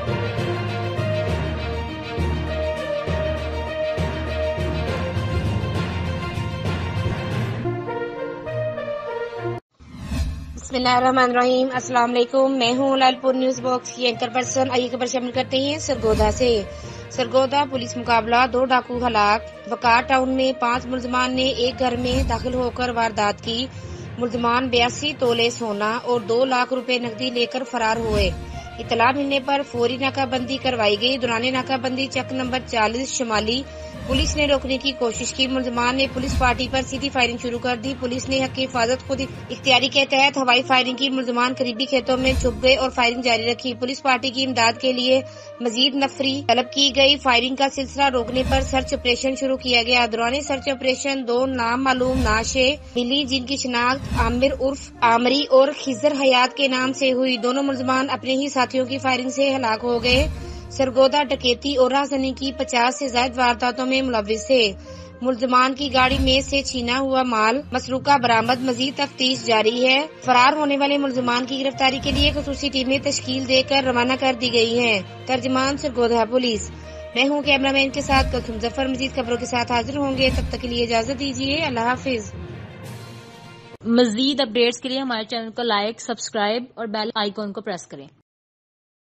बिस्मिल्लाहिर्रहमानिर्रहीम। अस्सलाम वालेकुम। मैं हूँ लालपुर न्यूज बॉक्स की एंकर पर्सन। आइए खबर शामिल करते हैं सरगोधा से। सरगोधा पुलिस मुकाबला, 2 डाकू हलाक। वकार टाउन में 5 मुलजमान ने एक घर में दाखिल होकर वारदात की। मुलजमान 82 तोले सोना और 2 लाख रुपए नकदी लेकर फरार हुए। इतला मिलने पर फौरी नाकाबंदी करवाई गई। दौरान नाकाबंदी चक नंबर 40 शमाली पुलिस ने रोकने की कोशिश की। मुलजमान ने पुलिस पार्टी पर सीधी फायरिंग शुरू कर दी। पुलिस ने हक की हिफाजत खुद इख्तियारी के तहत हवाई फायरिंग की। मुलजमान करीबी खेतों में छुप गए और फायरिंग जारी रखी। पुलिस पार्टी की इमदाद के लिए मजीद नफरी तलब की गई। फायरिंग का सिलसिला रोकने पर सर्च ऑपरेशन शुरू किया गया। दौरान सर्च ऑपरेशन 2 नामालूम नाशे मिली, जिनकी शिनाख्त आमिर उर्फ आमरी और खिजर हयात के नाम से हुई। दोनों मुलजमान अपने ही साथियों की फायरिंग से हलाक हो गए। सरगोधा डकैती और राहज़नी की 50 से ज्यादा वारदातों में मुलव्विस थे। मुलजमान की गाड़ी में से छीना हुआ माल मसरूका बरामद। मजीद तफ्तीश जारी है। फरार होने वाले मुलजमान की गिरफ्तारी के लिए खसूसी टीमें तश्कील देकर रवाना कर दी गई हैं। तर्जमान सरगोधा पुलिस। मैं हूँ कैमरामैन के साथ कलथुम जफर। मजीद खबरों के साथ हाजिर होंगे, तब तक के लिए इजाजत दीजिए। अल्लाह हाफिज। मजीद अपडेट्स के लिए हमारे चैनल को लाइक, सब्सक्राइब और बेल आइकॉन को प्रेस करें।